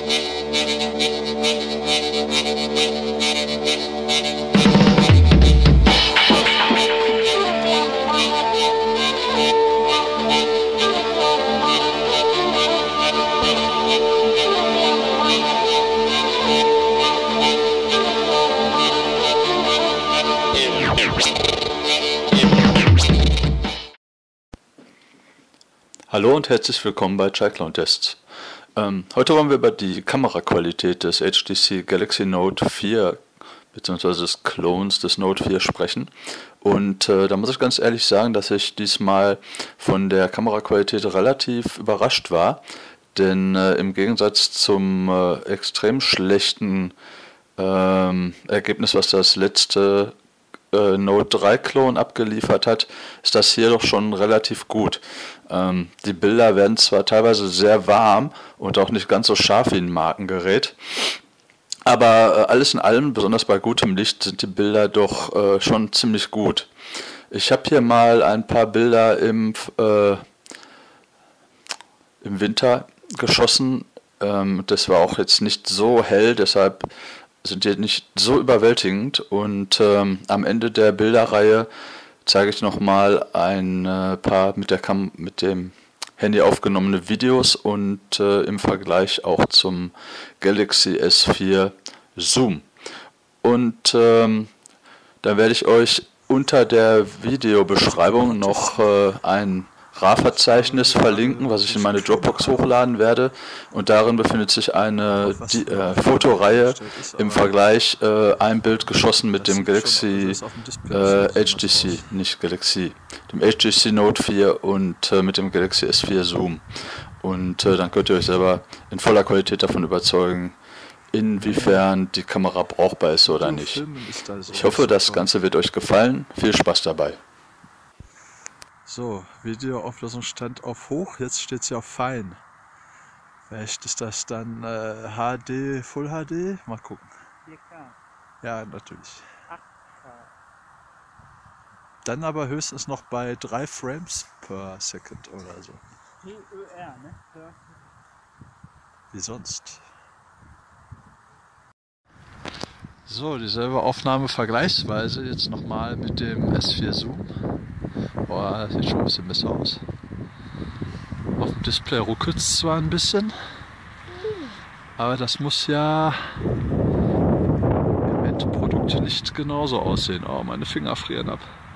Hallo und herzlich willkommen bei Cyclone Tests. Heute wollen wir über die Kameraqualität des HTC Galaxy Note 4 bzw. des Clones des Note 4 sprechen. Und da muss ich ganz ehrlich sagen, dass ich diesmal von der Kameraqualität relativ überrascht war, denn im Gegensatz zum extrem schlechten Ergebnis, was das letzte Note 3 Clone abgeliefert hat, ist das hier doch schon relativ gut. Die Bilder werden zwar teilweise sehr warm und auch nicht ganz so scharf wie ein Markengerät, aber alles in allem, besonders bei gutem Licht, sind die Bilder doch schon ziemlich gut. Ich habe hier mal ein paar Bilder im Winter geschossen. Das war auch jetzt nicht so hell, deshalb sind die nicht so überwältigend, und am Ende der Bilderreihe zeige ich nochmal ein paar mit dem Handy aufgenommene Videos und im Vergleich auch zum Galaxy S4 Zoom. Und dann werde ich euch unter der Videobeschreibung noch ein RAW-Verzeichnis verlinken, was ich in meine Dropbox hochladen werde, und darin befindet sich eine Fotoreihe im Vergleich, ein Bild geschossen mit dem Galaxy HTC, nicht Galaxy, dem HTC Note 4 und mit dem Galaxy S4 Zoom, und dann könnt ihr euch selber in voller Qualität davon überzeugen, inwiefern die Kamera brauchbar ist oder nicht. Ich hoffe, das Ganze wird euch gefallen. Viel Spaß dabei. So, Videoauflösung stand auf hoch, jetzt steht sie auf fein. Vielleicht ist das dann HD, Full HD? Mal gucken. 4K. Ja, natürlich. 8K. Dann aber höchstens noch bei 3 Frames per Second oder so. PÖR, ne? Wie sonst. So, dieselbe Aufnahme vergleichsweise jetzt nochmal mit dem S4 Zoom. Boah, das sieht schon ein bisschen besser aus. Auf dem Display ruckelt es zwar ein bisschen, aber das muss ja im Endprodukt nicht genauso aussehen. Oh, meine Finger frieren ab.